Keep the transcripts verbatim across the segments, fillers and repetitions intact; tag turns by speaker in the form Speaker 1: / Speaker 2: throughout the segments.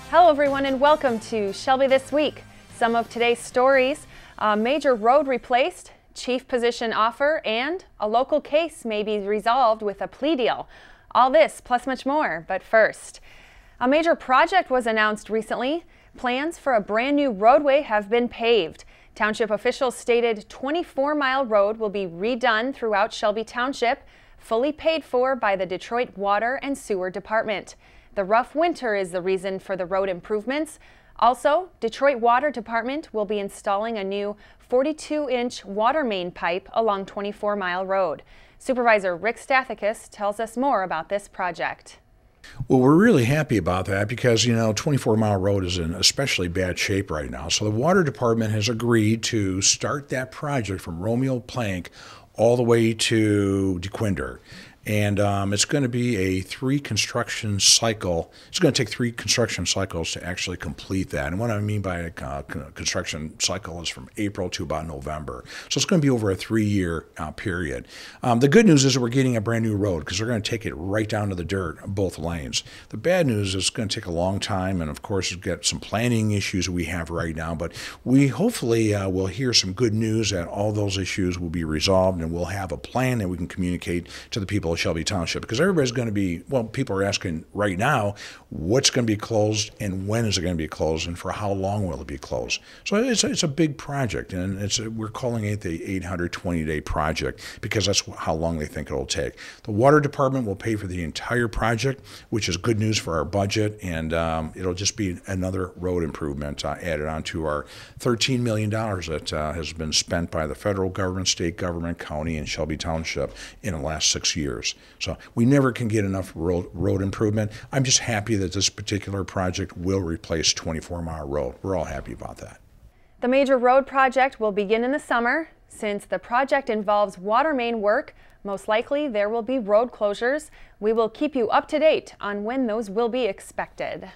Speaker 1: Hello everyone and welcome to Shelby This Week. Some of today's stories: a major road replaced, chief position offer, and a local case may be resolved with a plea deal. All this plus much more, but first, a major project was announced recently. Plans for a brand new roadway have been paved. Township officials stated twenty-four mile road will be redone throughout Shelby Township, fully paid for by the Detroit Water and Sewer Department. The rough winter is the reason for the road improvements. Also, Detroit Water Department will be installing a new forty-two inch water main pipe along twenty-four mile road. Supervisor Rick Stathakis tells us more about this project.
Speaker 2: Well, we're really happy about that because, you know, twenty-four mile road is in especially bad shape right now. So the Water Department has agreed to start that project from Romeo Plank all the way to DeQuinder. And um, it's going to be a three construction cycle. It's going to take three construction cycles to actually complete that. And what I mean by a uh, construction cycle is from April to about November. So it's going to be over a three-year uh, period. Um, the good news is that we're getting a brand new road because they're going to take it right down to the dirt, both lanes. The bad news is it's going to take a long time, and of course, we've got some planning issues we have right now. But we hopefully uh, will hear some good news that all those issues will be resolved, and we'll have a plan that we can communicate to the people of Shelby Township, because everybody's going to be, well, people are asking right now, what's going to be closed and when is it going to be closed and for how long will it be closed? So it's a, it's a big project, and it's a, we're calling it the eight hundred twenty day project because that's how long they think it'll take. The Water Department will pay for the entire project, which is good news for our budget, and um, it'll just be another road improvement uh, added on to our thirteen million dollars that uh, has been spent by the federal government, state government, county, and Shelby Township in the last six years. So we never can get enough road, road improvement. I'm just happy that this particular project will replace twenty-four mile road. We're all happy about that.
Speaker 1: The major road project will begin in the summer. Since the project involves water main work, most likely there will be road closures. We will keep you up to date on when those will be expected.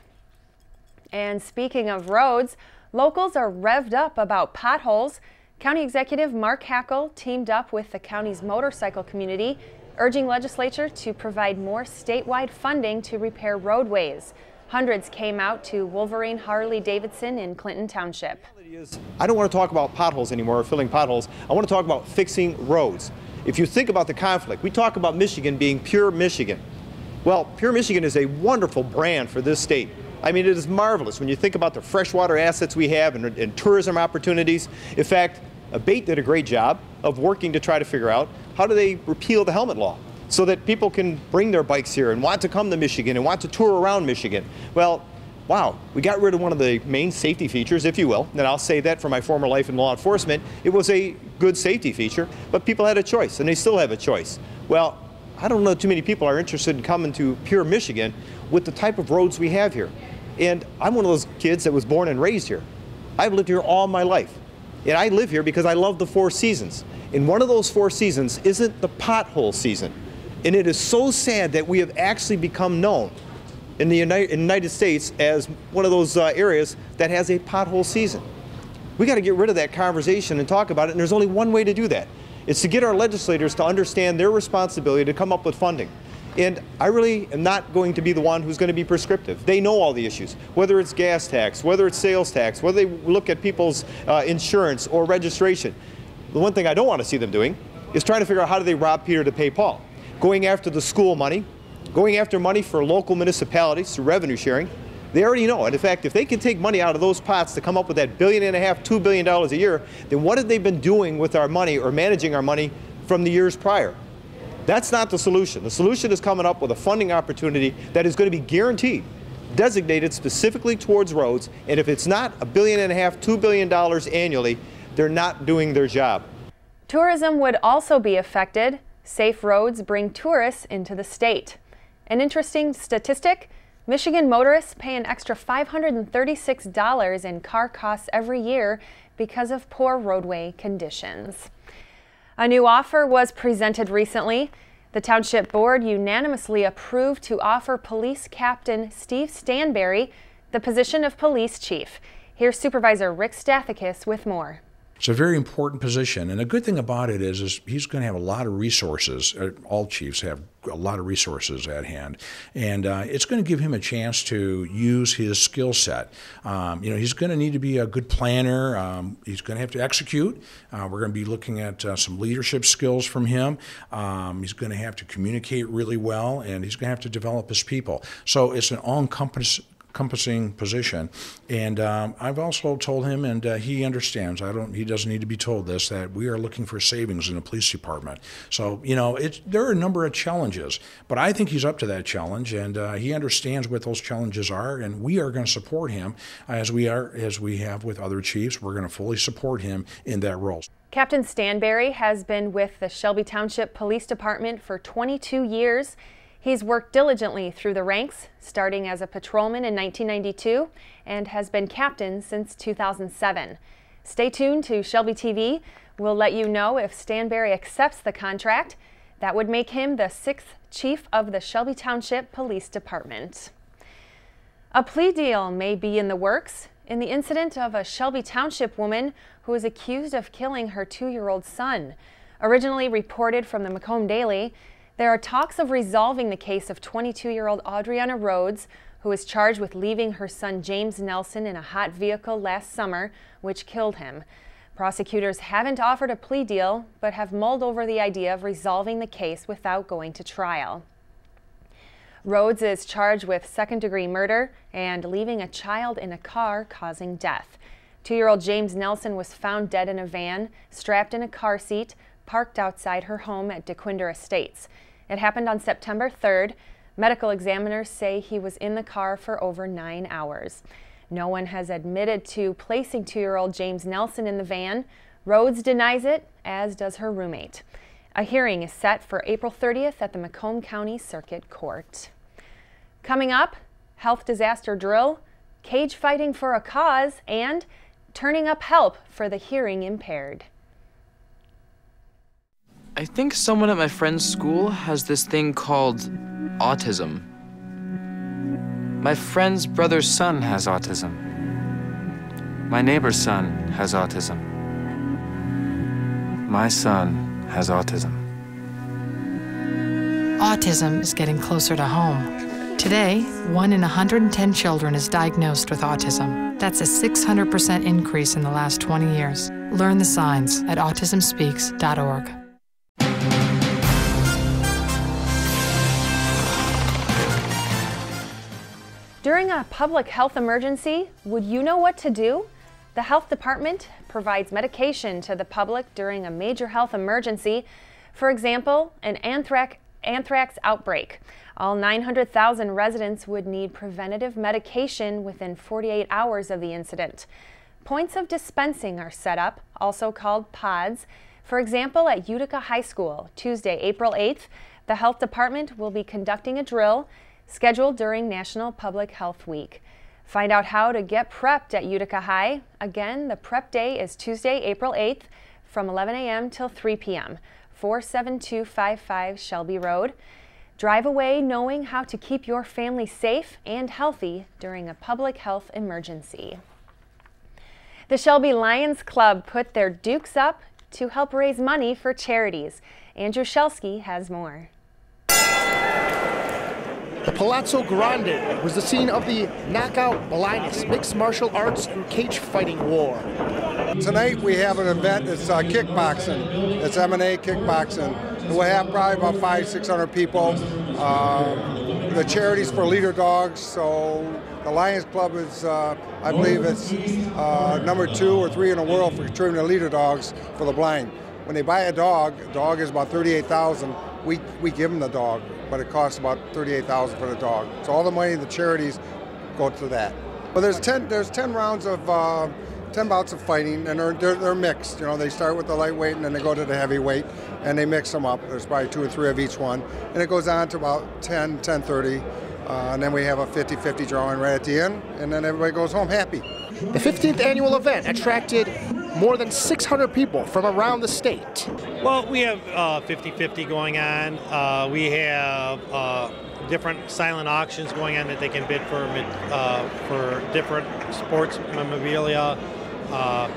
Speaker 1: And speaking of roads, locals are revved up about potholes. County Executive Mark Hackel teamed up with the county's motorcycle community, urging legislature to provide more statewide funding to repair roadways. Hundreds came out to Wolverine Harley-Davidson in Clinton Township.
Speaker 3: I don't want to talk about potholes anymore, or filling potholes. I want to talk about fixing roads. If you think about the conflict, we talk about Michigan being pure Michigan. Well, Pure Michigan is a wonderful brand for this state. I mean, it is marvelous when you think about the freshwater assets we have and, and tourism opportunities. In fact, Abate did a great job of working to try to figure out how do they repeal the helmet law so that people can bring their bikes here and want to come to Michigan and want to tour around Michigan. Well, wow, we got rid of one of the main safety features, if you will, and I'll say that for my former life in law enforcement. It was a good safety feature, but people had a choice, and they still have a choice. Well, I don't know too many people are interested in coming to Pure Michigan with the type of roads we have here. And I'm one of those kids that was born and raised here. I've lived here all my life. And I live here because I love the four seasons. And one of those four seasons isn't the pothole season. And it is so sad that we have actually become known in the United, United States as one of those uh, areas that has a pothole season. We got to get rid of that conversation and talk about it, and there's only one way to do that. It's to get our legislators to understand their responsibility to come up with funding. And I really am not going to be the one who's going to be prescriptive. They know all the issues, whether it's gas tax, whether it's sales tax, whether they look at people's uh, insurance or registration. The one thing I don't want to see them doing is trying to figure out how do they rob Peter to pay Paul. Going after the school money, going after money for local municipalities through revenue sharing. They already know. And in fact, if they can take money out of those pots to come up with that billion and a half, two billion dollars a year, then what have they been doing with our money or managing our money from the years prior? That's not the solution. The solution is coming up with a funding opportunity that is going to be guaranteed, designated specifically towards roads, and if it's not a billion and a half, two billion dollars annually, they're not doing their job.
Speaker 1: Tourism would also be affected. Safe roads bring tourists into the state. An interesting statistic, Michigan motorists pay an extra five hundred thirty-six dollars in car costs every year because of poor roadway conditions. A new offer was presented recently. The Township Board unanimously approved to offer Police Captain Steve Stanberry the position of Police Chief. Here's Supervisor Rick Stathakis with more.
Speaker 2: It's a very important position, and the good thing about it is, is he's going to have a lot of resources. All chiefs have a lot of resources at hand, and uh, it's going to give him a chance to use his skill set. Um, you know, he's going to need to be a good planner. Um, he's going to have to execute. Uh, we're going to be looking at uh, some leadership skills from him. Um, he's going to have to communicate really well, and he's going to have to develop his people. So it's an all-encompassing encompassing position, and um, I've also told him, and uh, he understands. I don't. He doesn't need to be told this, that we are looking for savings in the police department. So you know, it's there are a number of challenges, but I think he's up to that challenge, and uh, he understands what those challenges are, and we are going to support him as we are as we have with other chiefs. We're going to fully support him in that role.
Speaker 1: Captain Stanberry has been with the Shelby Township Police Department for twenty-two years. He's worked diligently through the ranks, starting as a patrolman in nineteen ninety-two, and has been captain since two thousand seven. Stay tuned to Shelby T V. We'll let you know if Stanberry accepts the contract. That would make him the sixth chief of the Shelby Township Police Department. A plea deal may be in the works in the incident of a Shelby Township woman who is accused of killing her two-year-old son. Originally reported from the Macomb Daily, there are talks of resolving the case of twenty-two-year-old Audriana Rhodes, who is charged with leaving her son James Nelson in a hot vehicle last summer, which killed him. Prosecutors haven't offered a plea deal, but have mulled over the idea of resolving the case without going to trial. Rhodes is charged with second-degree murder and leaving a child in a car causing death. Two-year-old James Nelson was found dead in a van, strapped in a car seat, parked outside her home at DeQuinder Estates. It happened on September third. Medical examiners say he was in the car for over nine hours. No one has admitted to placing two-year-old James Nelson in the van. Rhodes denies it, as does her roommate. A hearing is set for April thirtieth at the Macomb County Circuit Court. Coming up, health disaster drill, cage fighting for a cause, and turning up help for the hearing impaired.
Speaker 4: I think someone at my friend's school has this thing called autism. My friend's brother's son has autism. My neighbor's son has autism. My son has autism.
Speaker 5: Autism is getting closer to home. Today, one in one hundred ten children is diagnosed with autism. That's a six hundred percent increase in the last twenty years. Learn the signs at autism speaks dot org.
Speaker 1: During a public health emergency, would you know what to do? The health department provides medication to the public during a major health emergency. For example, an anthrax, anthrax outbreak. All nine hundred thousand residents would need preventative medication within forty-eight hours of the incident. Points of dispensing are set up, also called pods. For example, at Utica High School, Tuesday, April eighth, the health department will be conducting a drill scheduled during National Public Health Week. Find out how to get prepped at Utica High. Again, the prep day is Tuesday, April eighth from eleven a m till three p m four seven two five five Shelby Road. Drive away knowing how to keep your family safe and healthy during a public health emergency. The Shelby Lions Club put their Dukes up to help raise money for charities. Andrew Shelsky has more.
Speaker 6: The Palazzo Grande was the scene of the Knockout Blindness Mixed Martial Arts and Cage Fighting War.
Speaker 7: Tonight we have an event that's uh, kickboxing. It's M M A kickboxing. We'll have probably about five, six hundred people. Uh, the charity's for Leader Dogs, so the Lions Club is, uh, I believe it's uh, number two or three in the world for contributing to Leader Dogs for the blind. When they buy a dog, a dog is about thirty-eight thousand dollars. We, we give them the dog, but it costs about thirty-eight thousand dollars for the dog. So all the money the charities go to that. But there's ten, there's ten rounds of, uh, ten bouts of fighting, and they're, they're, they're mixed. You know, they start with the lightweight, and then they go to the heavyweight, and they mix them up. There's probably two or three of each one. And it goes on to about ten, ten thirty, uh, and then we have a fifty fifty drawing right at the end, and then everybody goes home happy.
Speaker 6: The fifteenth annual event attracted more than six hundred people from around the state.
Speaker 8: Well, we have fifty fifty uh, going on. Uh, we have uh, different silent auctions going on that they can bid for uh, for different sports memorabilia. Uh,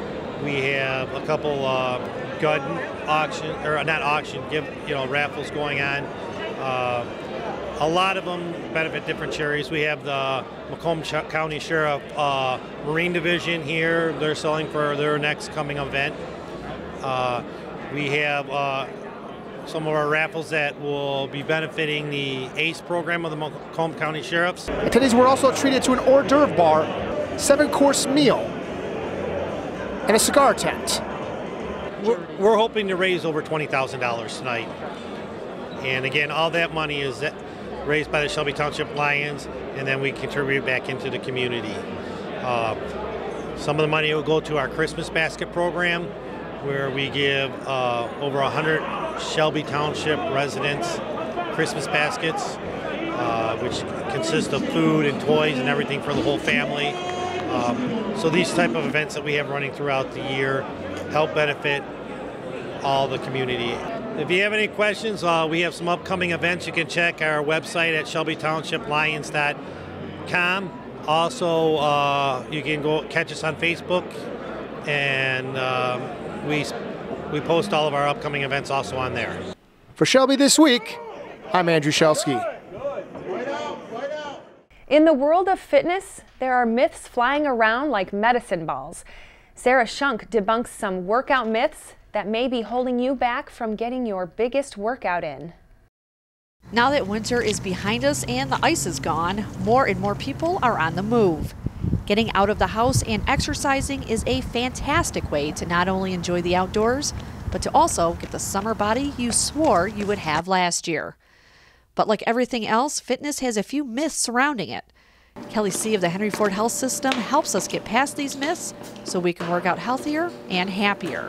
Speaker 8: We have a couple uh, gun auction, or not auction, give you know raffles going on. Uh, a lot of them benefit different charities. We have the Macomb County Sheriff uh, Marine Division here. They're selling for their next coming event. Uh, we have uh, some of our raffles that will be benefiting the ACE program of the Macomb County Sheriffs.
Speaker 6: Attendees were also treated to an hors d'oeuvre bar, seven-course meal, and a cigar tent.
Speaker 8: We're, we're hoping to raise over twenty thousand dollars tonight. And again, all that money is raised by the Shelby Township Lions, and then we contribute back into the community. Uh, some of the money will go to our Christmas basket program, where we give uh, over one hundred Shelby Township residents Christmas baskets, uh, which consist of food and toys and everything for the whole family. Um, so these type of events that we have running throughout the year help benefit all the community. If you have any questions, uh, we have some upcoming events. You can check our website at shelby township lions dot com. Also, uh, you can go catch us on Facebook, and um, we we post all of our upcoming events also on there.
Speaker 6: For Shelby This Week, I'm Andrew Shelsky.
Speaker 1: In the world of fitness, there are myths flying around like medicine balls. Sarah Shunk debunks some workout myths that may be holding you back from getting your biggest workout in.
Speaker 9: Now that winter is behind us and the ice is gone, more and more people are on the move. Getting out of the house and exercising is a fantastic way to not only enjoy the outdoors, but to also get the summer body you swore you would have last year. But like everything else, fitness has a few myths surrounding it. Kelly C. of the Henry Ford Health System helps us get past these myths so we can work out healthier and happier.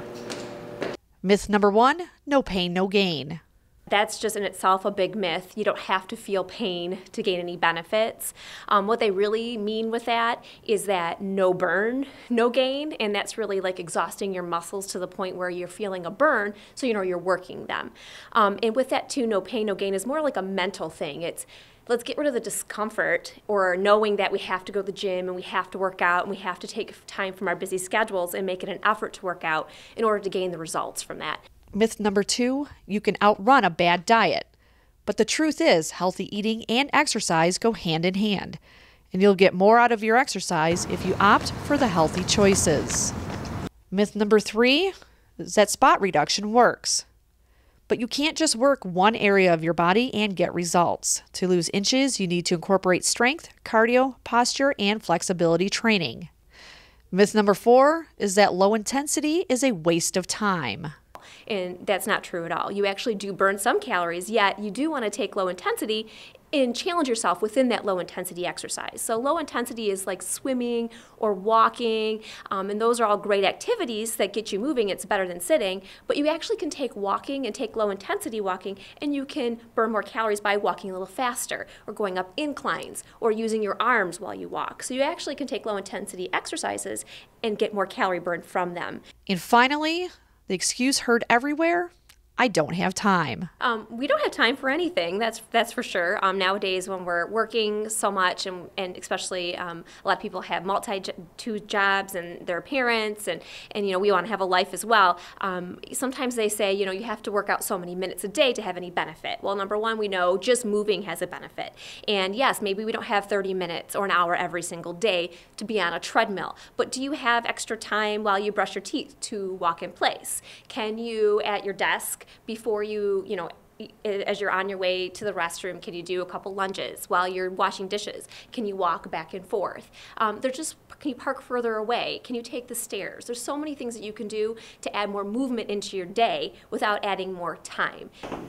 Speaker 9: Myth number one, no pain, no gain.
Speaker 10: That's just in itself a big myth. You don't have to feel pain to gain any benefits. Um, what they really mean with that is that no burn, no gain, and that's really like exhausting your muscles to the point where you're feeling a burn, so you know you're working them. Um, and with that too, no pain, no gain is more like a mental thing. It's let's get rid of the discomfort or knowing that we have to go to the gym and we have to work out and we have to take time from our busy schedules and make it an effort to work out in order to gain the results from that.
Speaker 9: Myth number two, you can outrun a bad diet. But the truth is, healthy eating and exercise go hand in hand. And you'll get more out of your exercise if you opt for the healthy choices. Myth number three is that spot reduction works. But you can't just work one area of your body and get results. To lose inches, you need to incorporate strength, cardio, posture, and flexibility training. Myth number four is that low intensity is a waste of time.
Speaker 10: And that's not true at all. You actually do burn some calories, yet you do want to take low intensity and challenge yourself within that low intensity exercise. So low intensity is like swimming or walking, um, and those are all great activities that get you moving. It's better than sitting, but you actually can take walking and take low intensity walking, and you can burn more calories by walking a little faster or going up inclines or using your arms while you walk. So you actually can take low intensity exercises and get more calorie burn from them.
Speaker 9: And finally, the excuse heard everywhere, I don't have time.
Speaker 10: Um, we don't have time for anything, that's that's for sure. Um, nowadays when we're working so much, and, and especially um, a lot of people have multi two jobs and their parents, and, and you know we want to have a life as well. Um, sometimes they say, you know, you have to work out so many minutes a day to have any benefit. Well, number one, we know just moving has a benefit. And yes, maybe we don't have thirty minutes or an hour every single day to be on a treadmill, but do you have extra time while you brush your teeth to walk in place? Can you, at your desk, before you, you know, as you're on your way to the restroom, can you do a couple lunges while you're washing dishes? Can you walk back and forth? Um, they're just, can you park further away? Can you take the stairs? There's so many things that you can do to add more movement into your day without adding more time.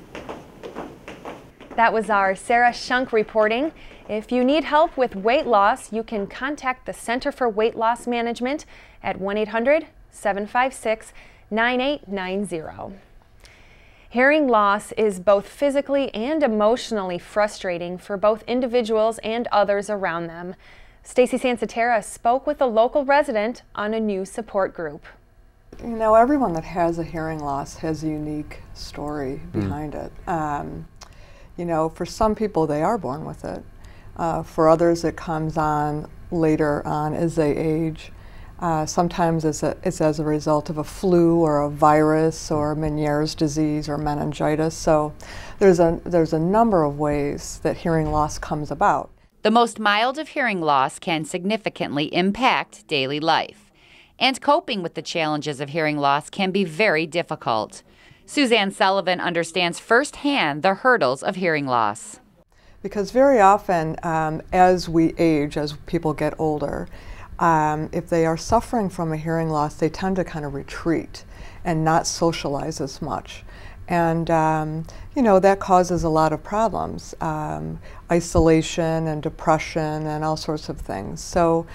Speaker 1: That was our Sarah Shunk reporting. If you need help with weight loss, you can contact the Center for Weight Loss Management at one eight hundred, seven five six, nine eight nine zero. Hearing loss is both physically and emotionally frustrating for both individuals and others around them. Stacy Sansatera spoke with a local resident on a new support group.
Speaker 11: You know, everyone that has a hearing loss has a unique story behind mm. it. Um, you know, for some people, they are born with it. Uh, for others, it comes on later on as they age. Uh, sometimes it's, a, it's as a result of a flu or a virus or Meniere's disease or meningitis. So there's a, there's a number of ways that hearing loss comes about.
Speaker 12: The most mild of hearing loss can significantly impact daily life. And coping with the challenges of hearing loss can be very difficult. Suzanne Sullivan understands firsthand the hurdles of hearing loss.
Speaker 11: Because very often, um, as we age, as people get older, um, if they are suffering from a hearing loss, they tend to kind of retreat and not socialize as much. And, um, you know, that causes a lot of problems, um, isolation and depression and all sorts of things. So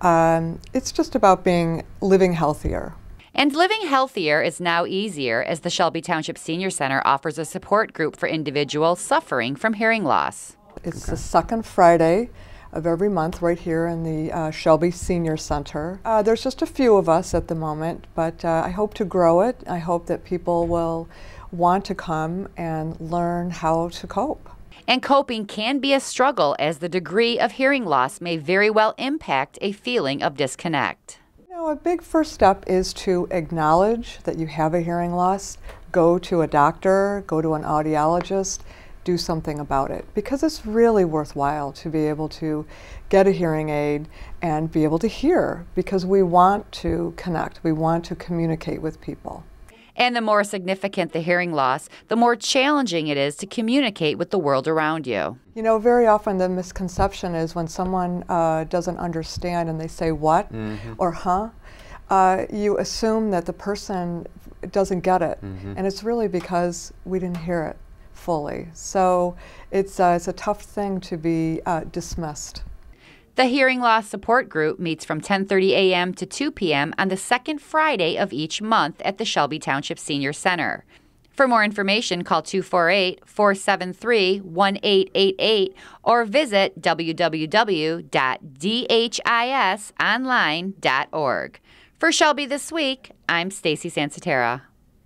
Speaker 11: um, it's just about being, living healthier.
Speaker 12: And living healthier is now easier as the Shelby Township Senior Center offers a support group for individuals suffering from hearing loss.
Speaker 11: It's okay. The second Friday of every month right here in the uh, Shelby Senior Center. Uh, there's just a few of us at the moment, but uh, I hope to grow it. I hope that people will want to come and learn how to cope.
Speaker 12: And coping can be a struggle as the degree of hearing loss may very well impact a feeling of disconnect.
Speaker 11: You know, a big first step is to acknowledge that you have a hearing loss, go to a doctor, go to an audiologist, do something about it, because it's really worthwhile to be able to get a hearing aid and be able to hear, because we want to connect, we want to communicate with people.
Speaker 12: And the more significant the hearing loss, the more challenging it is to communicate with the world around you.
Speaker 11: You know, very often the misconception is when someone uh, doesn't understand and they say what mm-hmm. or huh, uh, you assume that the person doesn't get it. Mm-hmm. And it's really because we didn't hear it fully. So it's, uh, it's a tough thing to be uh, dismissed.
Speaker 12: The Hearing Loss Support Group meets from ten thirty a m to two p m on the second Friday of each month at the Shelby Township Senior Center. For more information, call two four eight, four seven three, one eight eight eight or visit w w w dot d h i s online dot org. For Shelby This Week, I'm Stacy Sansatera.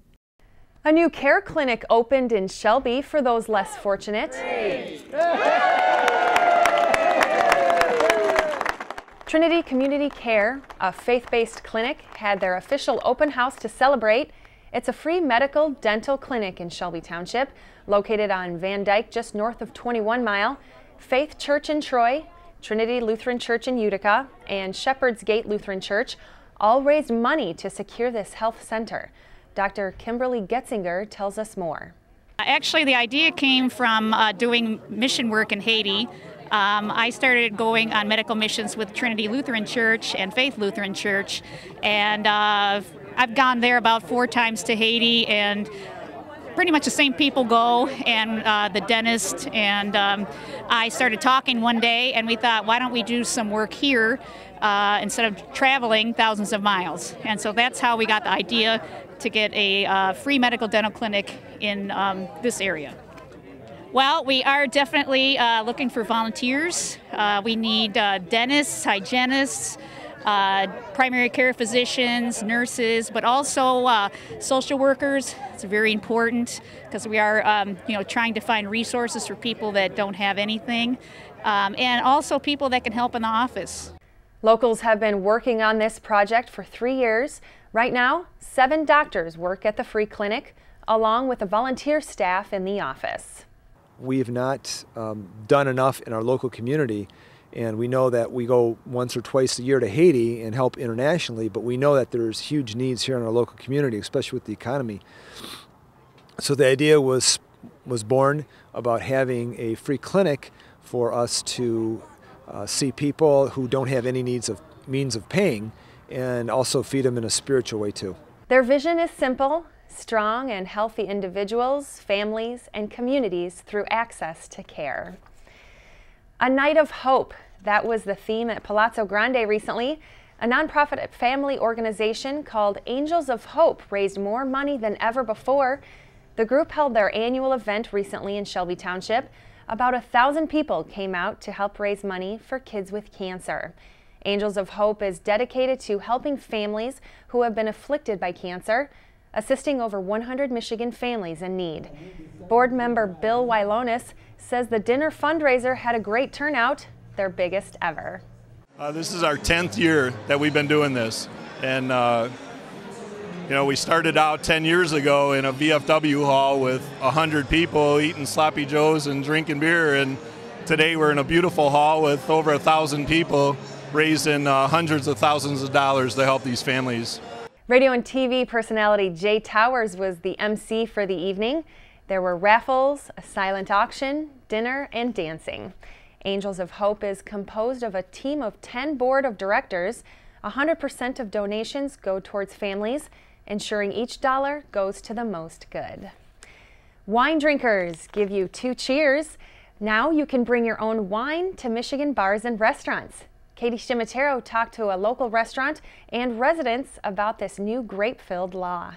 Speaker 1: A new care clinic opened in Shelby for those less fortunate. Trinity Community Care, a faith-based clinic, had their official open house to celebrate. It's a free medical dental clinic in Shelby Township, located on Van Dyke just north of twenty-one mile. Faith Church in Troy, Trinity Lutheran Church in Utica, and Shepherd's Gate Lutheran Church all raised money to secure this health center. Doctor Kimberly Getzinger tells us more.
Speaker 13: Actually, the idea came from uh, doing mission work in Haiti. Um, I started going on medical missions with Trinity Lutheran Church and Faith Lutheran Church, and uh, I've gone there about four times to Haiti, and pretty much the same people go, and uh, the dentist, and um, I started talking one day, and we thought, why don't we do some work here uh, instead of traveling thousands of miles? And so that's how we got the idea to get a uh, free medical dental clinic in um, this area. Well, we are definitely uh, looking for volunteers. Uh, we need uh, dentists, hygienists, uh, primary care physicians, nurses, but also uh, social workers. It's very important because we are, um, you know, trying to find resources for people that don't have anything, um, and also people that can help in the office.
Speaker 1: Locals have been working on this project for three years. Right now, seven doctors work at the free clinic, along with a volunteer staff in the office.
Speaker 3: We have not um, done enough in our local community, and we know that we go once or twice a year to Haiti and help internationally, but we know that there's huge needs here in our local community, especially with the economy. So the idea was was born about having a free clinic for us to uh, see people who don't have any needs of means of paying, and also feed them in a spiritual way too.
Speaker 1: Their vision is simple: strong and healthy individuals, families, and communities through access to care. A night of hope, that was the theme at Palazzo Grande recently. A nonprofit family organization called Angels of Hope raised more money than ever before. The group held their annual event recently in Shelby Township. About a thousand people came out to help raise money for kids with cancer. Angels of Hope is dedicated to helping families who have been afflicted by cancer, assisting over one hundred Michigan families in need. Board member Bill Wylonis says the dinner fundraiser had a great turnout, their biggest ever.
Speaker 14: Uh, this is our tenth year that we've been doing this. And, uh, you know, we started out ten years ago in a V F W hall with one hundred people eating sloppy joes and drinking beer. And today we're in a beautiful hall with over one thousand people raising uh, hundreds of thousands of dollars to help these families.
Speaker 1: Radio and T V personality Jay Towers was the M C for the evening. There were raffles, a silent auction, dinner, and dancing. Angels of Hope is composed of a team of ten board of directors. one hundred percent of donations go towards families, ensuring each dollar goes to the most good. Wine drinkers give you two cheers. Now you can bring your own wine to Michigan bars and restaurants. Katie Shimatero talked to a local restaurant and residents about this new grape-filled law.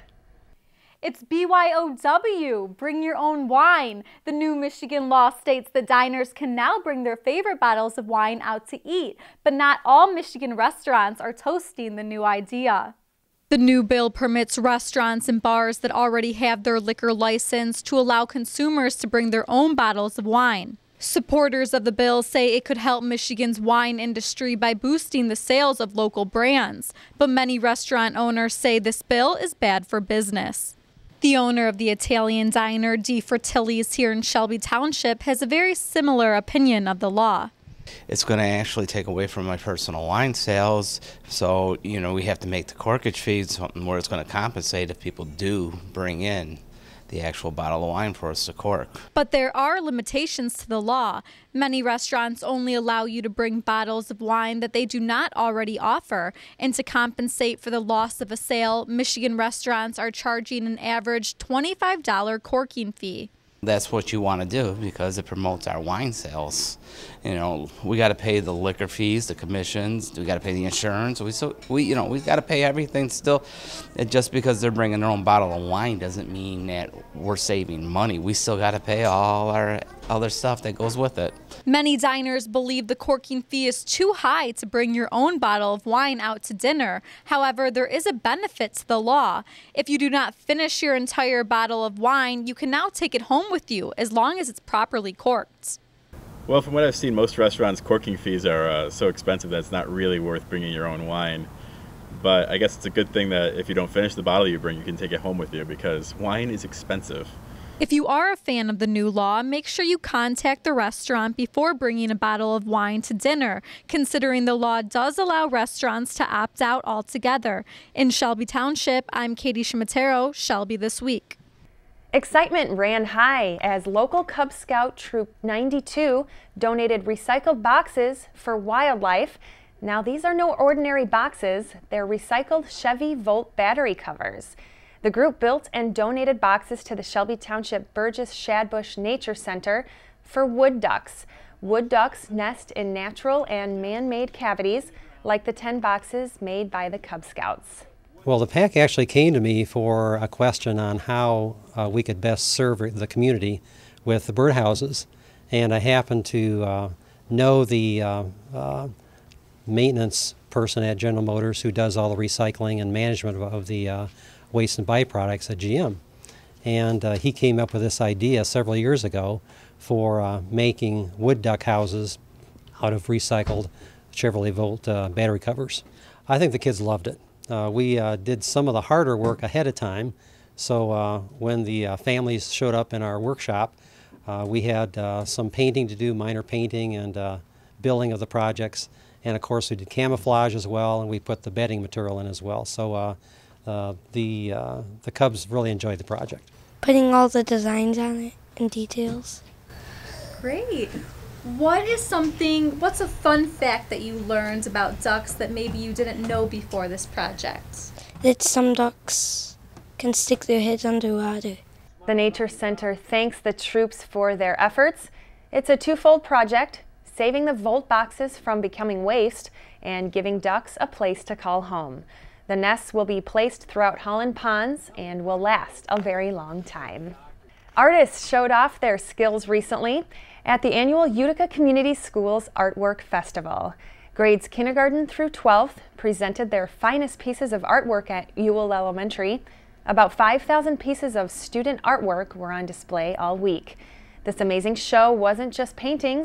Speaker 15: It's B Y O W, bring your own wine. The new Michigan law states that diners can now bring their favorite bottles of wine out to eat, but not all Michigan restaurants are toasting the new idea. The new bill permits restaurants and bars that already have their liquor license to allow consumers to bring their own bottles of wine. Supporters of the bill say it could help Michigan's wine industry by boosting the sales of local brands, but many restaurant owners say this bill is bad for business. The owner of the Italian diner Di Fratelli's here in Shelby Township has a very similar opinion of the law.
Speaker 16: It's going to actually take away from my personal wine sales, so you know we have to make the corkage fees something where it's going to compensate if people do bring in the actual bottle of wine for us to cork.
Speaker 15: But there are limitations to the law. Many restaurants only allow you to bring bottles of wine that they do not already offer. And to compensate for the loss of a sale, Michigan restaurants are charging an average twenty-five dollar corking fee.
Speaker 16: That's what you want to do because it promotes our wine sales. You know, we got to pay the liquor fees, the commissions, we got to pay the insurance. We so we you know we got to pay everything still. And just because they're bringing their own bottle of wine doesn't mean that we're saving money. We still got to pay all our other stuff that goes with it.
Speaker 15: Many diners believe the corking fee is too high to bring your own bottle of wine out to dinner. However, there is a benefit to the law. If you do not finish your entire bottle of wine, you can now take it home with you as long as it's properly corked.
Speaker 17: Well, from what I've seen, most restaurants' corking fees are uh, so expensive that it's not really worth bringing your own wine. But I guess it's a good thing that if you don't finish the bottle you bring, you can take it home with you because wine is expensive.
Speaker 15: If you are a fan of the new law, make sure you contact the restaurant before bringing a bottle of wine to dinner, considering the law does allow restaurants to opt out altogether. In Shelby Township, I'm Katie Shimatero, Shelby This Week.
Speaker 1: Excitement ran high as local Cub Scout Troop ninety-two donated recycled boxes for wildlife. Now these are no ordinary boxes, they're recycled Chevy Volt battery covers. The group built and donated boxes to the Shelby Township Burgess Shadbush Nature Center for wood ducks. Wood ducks nest in natural and man-made cavities like the ten boxes made by the Cub Scouts.
Speaker 18: Well, the pack actually came to me for a question on how uh, we could best serve the community with the birdhouses, and I happened to uh, know the uh, uh, maintenance person at General Motors who does all the recycling and management of, of the uh, waste and byproducts at G M. And uh, he came up with this idea several years ago for uh, making wood duck houses out of recycled Chevrolet Volt uh, battery covers. I think the kids loved it. Uh, we uh, did some of the harder work ahead of time, so uh, when the uh, families showed up in our workshop, uh, we had uh, some painting to do, minor painting and uh, building of the projects, and of course we did camouflage as well, and we put the bedding material in as well. So uh, uh, the, uh, the Cubs really enjoyed the project.
Speaker 19: Putting all the designs on it and details.
Speaker 15: Great. What is something, what's a fun fact that you learned about ducks that maybe you didn't know before this project?
Speaker 19: That some ducks can stick their heads underwater.
Speaker 1: The Nature Center thanks the troops for their efforts. It's a twofold project, saving the Volt boxes from becoming waste and giving ducks a place to call home. The nests will be placed throughout Holland ponds and will last a very long time. Artists showed off their skills recently at the annual Utica Community Schools Artwork Festival. Grades kindergarten through twelfth presented their finest pieces of artwork at Ewell Elementary. About five thousand pieces of student artwork were on display all week. This amazing show wasn't just paintings.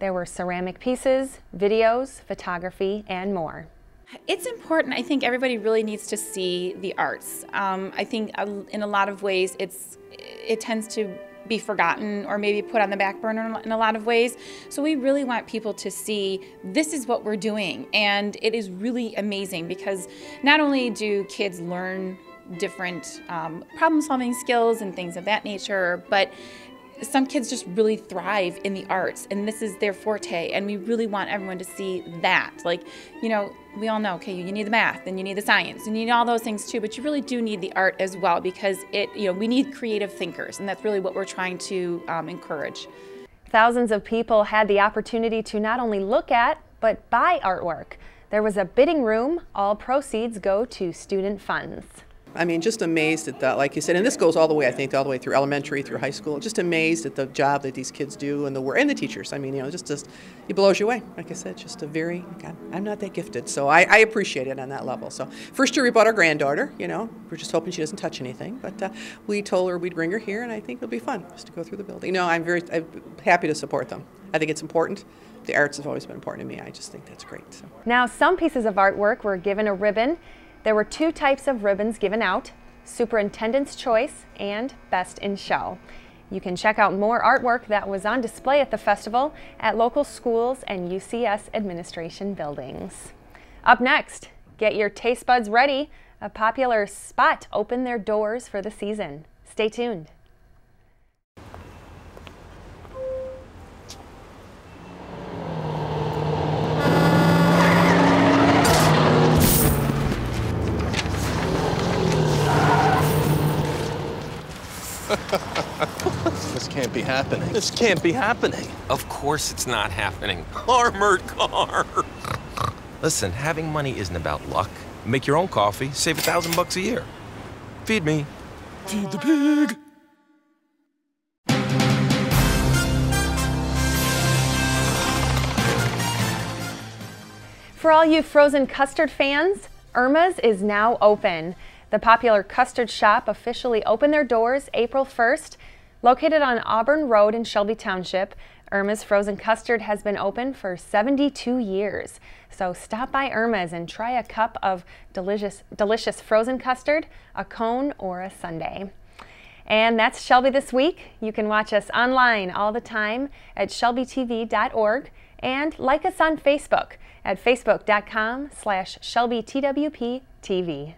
Speaker 1: There were ceramic pieces, videos, photography, and more.
Speaker 20: It's important. I think everybody really needs to see the arts. Um, I think in a lot of ways it's it tends to be forgotten or maybe put on the back burner in a lot of ways. So we really want people to see this is what we're doing, and it is really amazing because not only do kids learn different um, problem-solving skills and things of that nature, but some kids just really thrive in the arts, and this is their forte, and we really want everyone to see that. Like, you know, we all know, okay, you need the math, and you need the science, and you need all those things too, but you really do need the art as well because it, you know, we need creative thinkers, and that's really what we're trying to um, encourage.
Speaker 1: Thousands of people had the opportunity to not only look at, but buy artwork. There was a bidding room. All proceeds go to student funds.
Speaker 21: I mean, just amazed at that, like you said, and this goes all the way, I think, all the way through elementary, through high school. Just amazed at the job that these kids do and the work, and the teachers. I mean, you know, just, just it blows you away. Like I said, just a very, God, I'm not that gifted, so I, I appreciate it on that level. So first year we bought our granddaughter, you know, we're just hoping she doesn't touch anything, but uh, we told her we'd bring her here, and I think it'll be fun just to go through the building. No, I'm very I'm happy to support them. I think it's important. The arts have always been important to me. I just think that's great. So.
Speaker 1: Now, some pieces of artwork were given a ribbon. There were two types of ribbons given out: Superintendent's Choice and Best in Show. You can check out more artwork that was on display at the festival at local schools and U C S administration buildings. Up next, get your taste buds ready. A popular spot opened their doors for the season. Stay tuned.
Speaker 22: This can't be happening. This can't be happening.
Speaker 23: Of course it's not happening. Armored Car. Listen, having money isn't about luck. Make your own coffee, save a thousand bucks a year. Feed me. Feed the pig.
Speaker 1: For all you frozen custard fans, Irma's is now open. The popular custard shop officially opened their doors April first. Located on Auburn Road in Shelby Township, Irma's Frozen Custard has been open for seventy-two years. So stop by Irma's and try a cup of delicious, delicious frozen custard, a cone, or a sundae. And that's Shelby This Week. You can watch us online all the time at shelby t v dot org and like us on Facebook at facebook dot com slash shelby t w p t v.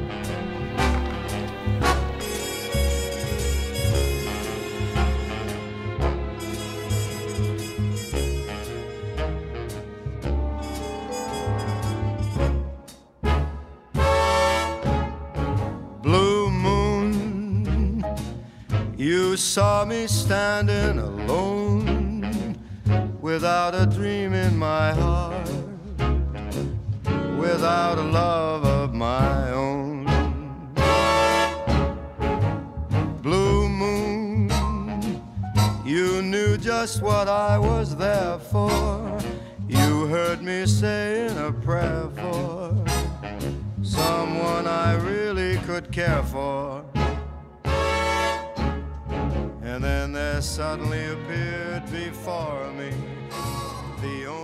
Speaker 24: You saw me standing alone, without a dream in my heart, without a love of my own. Blue moon, you knew just what I was there for. You heard me saying a prayer for someone I really could care for. And then there suddenly appeared before me the only